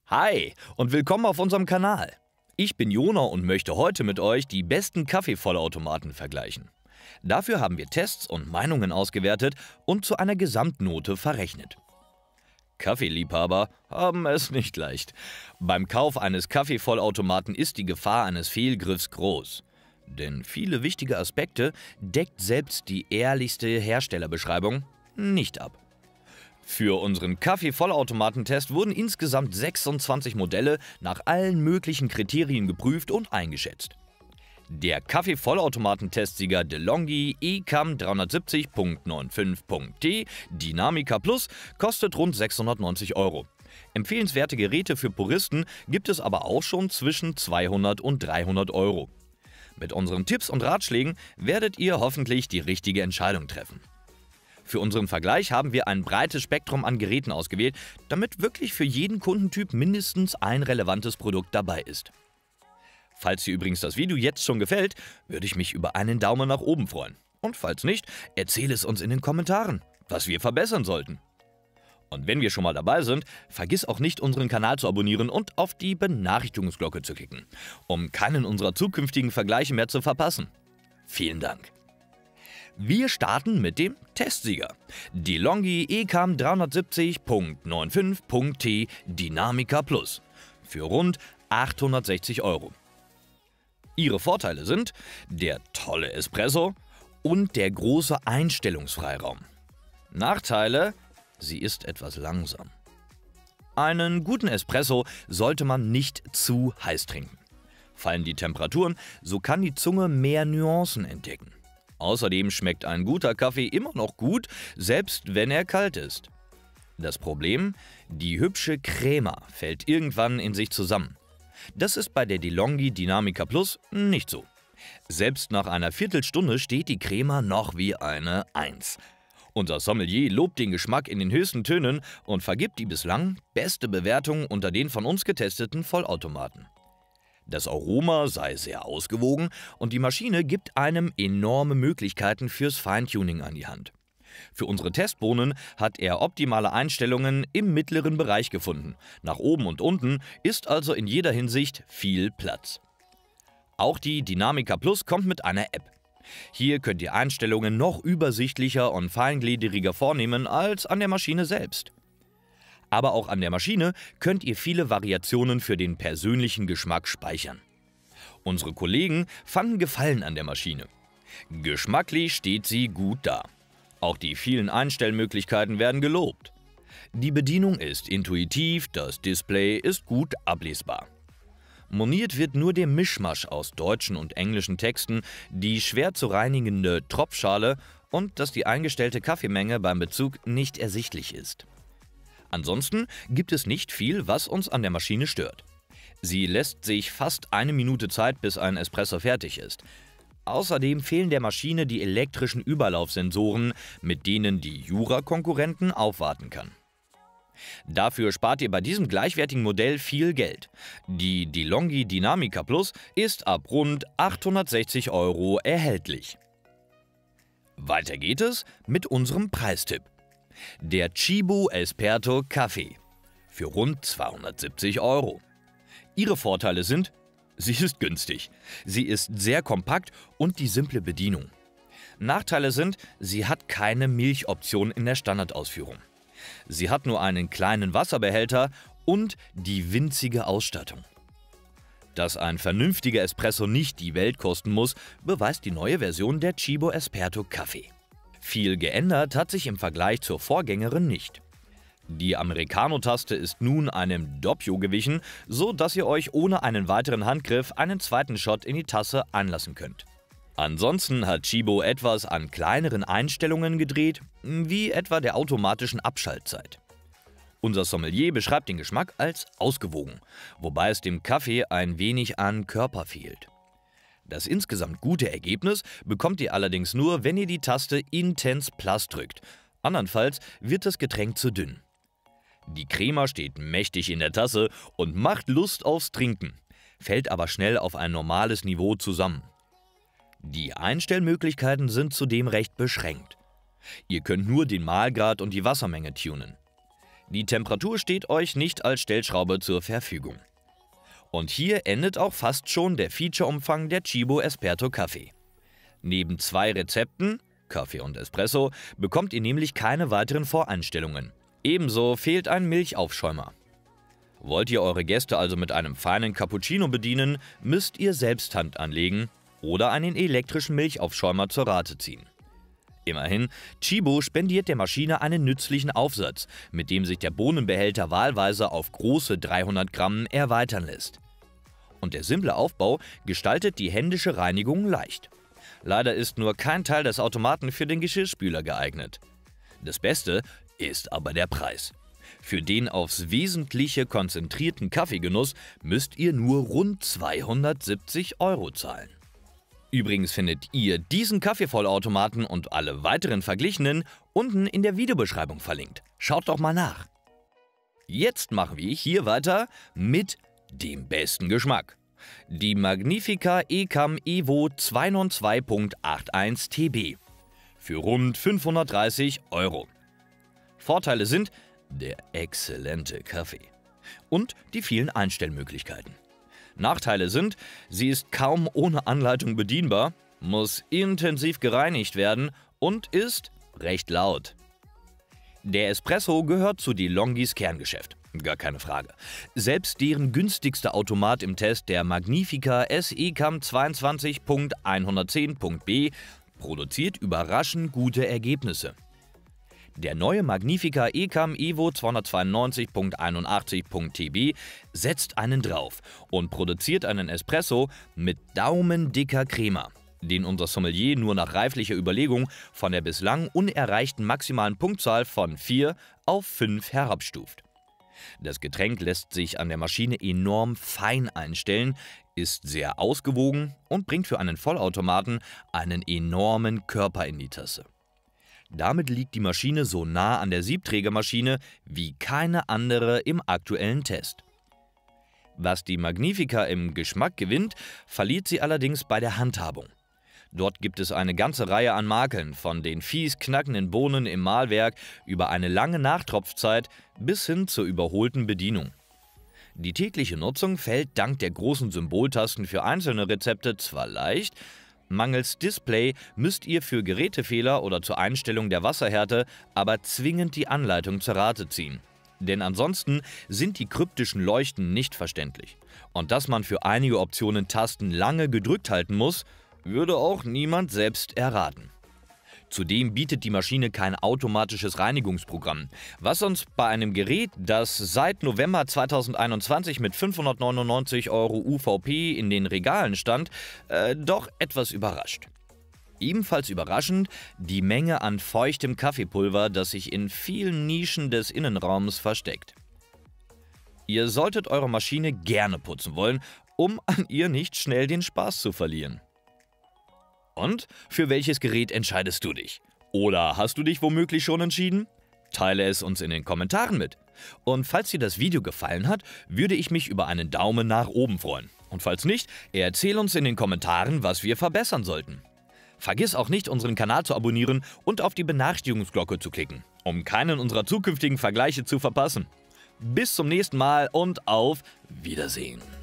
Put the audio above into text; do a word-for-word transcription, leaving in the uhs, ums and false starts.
Hi und willkommen auf unserem Kanal. Ich bin Jona und möchte heute mit euch die besten Kaffeevollautomaten vergleichen. Dafür haben wir Tests und Meinungen ausgewertet und zu einer Gesamtnote verrechnet. Kaffeeliebhaber haben es nicht leicht. Beim Kauf eines Kaffeevollautomaten ist die Gefahr eines Fehlgriffs groß. Denn viele wichtige Aspekte deckt selbst die ehrlichste Herstellerbeschreibung nicht ab. Für unseren Kaffeevollautomatentest wurden insgesamt sechsundzwanzig Modelle nach allen möglichen Kriterien geprüft und eingeschätzt. Der Kaffeevollautomatentestsieger DeLonghi E C A M dreihundertsiebzig Punkt fünfundneunzig Punkt T Dynamica Plus kostet rund sechshundertneunzig Euro. Empfehlenswerte Geräte für Puristen gibt es aber auch schon zwischen zweihundert und dreihundert Euro. Mit unseren Tipps und Ratschlägen werdet ihr hoffentlich die richtige Entscheidung treffen. Für unseren Vergleich haben wir ein breites Spektrum an Geräten ausgewählt, damit wirklich für jeden Kundentyp mindestens ein relevantes Produkt dabei ist. Falls dir übrigens das Video jetzt schon gefällt, würde ich mich über einen Daumen nach oben freuen. Und falls nicht, erzähle es uns in den Kommentaren, was wir verbessern sollten. Und wenn wir schon mal dabei sind, vergiss auch nicht, unseren Kanal zu abonnieren und auf die Benachrichtigungsglocke zu klicken, um keinen unserer zukünftigen Vergleiche mehr zu verpassen. Vielen Dank! Wir starten mit dem Testsieger. DeLonghi E C A M dreihundertsiebzig Punkt fünfundneunzig Punkt T Dynamica Plus für rund achthundertsechzig Euro. Ihre Vorteile sind der tolle Espresso und der große Einstellungsfreiraum. Nachteile: sie ist etwas langsam. Einen guten Espresso sollte man nicht zu heiß trinken. Fallen die Temperaturen, so kann die Zunge mehr Nuancen entdecken. Außerdem schmeckt ein guter Kaffee immer noch gut, selbst wenn er kalt ist. Das Problem: die hübsche Crema fällt irgendwann in sich zusammen. Das ist bei der DeLonghi Dynamica Plus nicht so. Selbst nach einer Viertelstunde steht die Crema noch wie eine Eins. Unser Sommelier lobt den Geschmack in den höchsten Tönen und vergibt die bislang beste Bewertung unter den von uns getesteten Vollautomaten. Das Aroma sei sehr ausgewogen und die Maschine gibt einem enorme Möglichkeiten fürs Feintuning an die Hand. Für unsere Testbohnen hat er optimale Einstellungen im mittleren Bereich gefunden. Nach oben und unten ist also in jeder Hinsicht viel Platz. Auch die Dynamica Plus kommt mit einer App. Hier könnt ihr Einstellungen noch übersichtlicher und feingliedriger vornehmen als an der Maschine selbst. Aber auch an der Maschine könnt ihr viele Variationen für den persönlichen Geschmack speichern. Unsere Kollegen fanden Gefallen an der Maschine. Geschmacklich steht sie gut da. Auch die vielen Einstellmöglichkeiten werden gelobt. Die Bedienung ist intuitiv, das Display ist gut ablesbar. Moniert wird nur der Mischmasch aus deutschen und englischen Texten, die schwer zu reinigende Tropfschale und dass die eingestellte Kaffeemenge beim Bezug nicht ersichtlich ist. Ansonsten gibt es nicht viel, was uns an der Maschine stört. Sie lässt sich fast eine Minute Zeit, bis ein Espresso fertig ist. Außerdem fehlen der Maschine die elektrischen Überlaufsensoren, mit denen die Jura-Konkurrenten aufwarten kann. Dafür spart ihr bei diesem gleichwertigen Modell viel Geld. Die DeLonghi Dynamica Plus ist ab rund achthundertsechzig Euro erhältlich. Weiter geht es mit unserem Preistipp. Der Cibo Esperto Kaffee für rund zweihundertsiebzig Euro. Ihre Vorteile sind: sie ist günstig, sie ist sehr kompakt und die simple Bedienung. Nachteile sind: sie hat keine Milchoption in der Standardausführung. Sie hat nur einen kleinen Wasserbehälter und die winzige Ausstattung. Dass ein vernünftiger Espresso nicht die Welt kosten muss, beweist die neue Version der Cibo Esperto Kaffee. Viel geändert hat sich im Vergleich zur Vorgängerin nicht. Die Americano-Taste ist nun einem Doppio gewichen, so dass ihr euch ohne einen weiteren Handgriff einen zweiten Shot in die Tasse einlassen könnt. Ansonsten hat Cibo etwas an kleineren Einstellungen gedreht, wie etwa der automatischen Abschaltzeit. Unser Sommelier beschreibt den Geschmack als ausgewogen, wobei es dem Kaffee ein wenig an Körper fehlt. Das insgesamt gute Ergebnis bekommt ihr allerdings nur, wenn ihr die Taste Intense Plus drückt. Andernfalls wird das Getränk zu dünn. Die Crema steht mächtig in der Tasse und macht Lust aufs Trinken, fällt aber schnell auf ein normales Niveau zusammen. Die Einstellmöglichkeiten sind zudem recht beschränkt. Ihr könnt nur den Mahlgrad und die Wassermenge tunen. Die Temperatur steht euch nicht als Stellschraube zur Verfügung. Und hier endet auch fast schon der Featureumfang der Cibo Esperto Kaffee. Neben zwei Rezepten, Kaffee und Espresso, bekommt ihr nämlich keine weiteren Voreinstellungen. Ebenso fehlt ein Milchaufschäumer. Wollt ihr eure Gäste also mit einem feinen Cappuccino bedienen, müsst ihr selbst Hand anlegen oder einen elektrischen Milchaufschäumer zur Rate ziehen. Immerhin, Cibo spendiert der Maschine einen nützlichen Aufsatz, mit dem sich der Bohnenbehälter wahlweise auf große dreihundert Gramm erweitern lässt. Und der simple Aufbau gestaltet die händische Reinigung leicht. Leider ist nur kein Teil des Automaten für den Geschirrspüler geeignet. Das Beste ist aber der Preis. Für den aufs Wesentliche konzentrierten Kaffeegenuss müsst ihr nur rund zweihundertsiebzig Euro zahlen. Übrigens findet ihr diesen Kaffeevollautomaten und alle weiteren verglichenen unten in der Videobeschreibung verlinkt. Schaut doch mal nach. Jetzt machen wir hier weiter mit dem besten Geschmack. Die Magnifica E-Cam Evo zweihundertzwei Punkt einundachtzig T B für rund fünfhundertdreißig Euro. Vorteile sind der exzellente Kaffee und die vielen Einstellmöglichkeiten. Nachteile sind, sie ist kaum ohne Anleitung bedienbar, muss intensiv gereinigt werden und ist recht laut. Der Espresso gehört zu DeLonghis Kerngeschäft, gar keine Frage. Selbst deren günstigster Automat im Test, der Magnifica S E-Cam zweiundzwanzig Punkt hundertzehn Punkt B, produziert überraschend gute Ergebnisse. Der neue Magnifica E-Cam Evo zweihundertzweiundneunzig Punkt einundachtzig Punkt T B setzt einen drauf und produziert einen Espresso mit daumendicker Crema, den unser Sommelier nur nach reiflicher Überlegung von der bislang unerreichten maximalen Punktzahl von vier auf fünf herabstuft. Das Getränk lässt sich an der Maschine enorm fein einstellen, ist sehr ausgewogen und bringt für einen Vollautomaten einen enormen Körper in die Tasse. Damit liegt die Maschine so nah an der Siebträgermaschine wie keine andere im aktuellen Test. Was die Magnifica im Geschmack gewinnt, verliert sie allerdings bei der Handhabung. Dort gibt es eine ganze Reihe an Makeln, von den fies knackenden Bohnen im Mahlwerk über eine lange Nachtropfzeit bis hin zur überholten Bedienung. Die tägliche Nutzung fällt dank der großen Symboltasten für einzelne Rezepte zwar leicht, mangels Display müsst ihr für Gerätefehler oder zur Einstellung der Wasserhärte aber zwingend die Anleitung zur Rate ziehen. Denn ansonsten sind die kryptischen Leuchten nicht verständlich. Und dass man für einige Optionen Tasten lange gedrückt halten muss, würde auch niemand selbst erraten. Zudem bietet die Maschine kein automatisches Reinigungsprogramm, was uns bei einem Gerät, das seit November zweitausendeinundzwanzig mit fünfhundertneunundneunzig Euro U V P in den Regalen stand, äh, doch etwas überrascht. Ebenfalls überraschend die Menge an feuchtem Kaffeepulver, das sich in vielen Nischen des Innenraums versteckt. Ihr solltet eure Maschine gerne putzen wollen, um an ihr nicht schnell den Spaß zu verlieren. Und für welches Gerät entscheidest du dich? Oder hast du dich womöglich schon entschieden? Teile es uns in den Kommentaren mit. Und falls dir das Video gefallen hat, würde ich mich über einen Daumen nach oben freuen. Und falls nicht, erzähl uns in den Kommentaren, was wir verbessern sollten. Vergiss auch nicht, unseren Kanal zu abonnieren und auf die Benachrichtigungsglocke zu klicken, um keinen unserer zukünftigen Vergleiche zu verpassen. Bis zum nächsten Mal und auf Wiedersehen.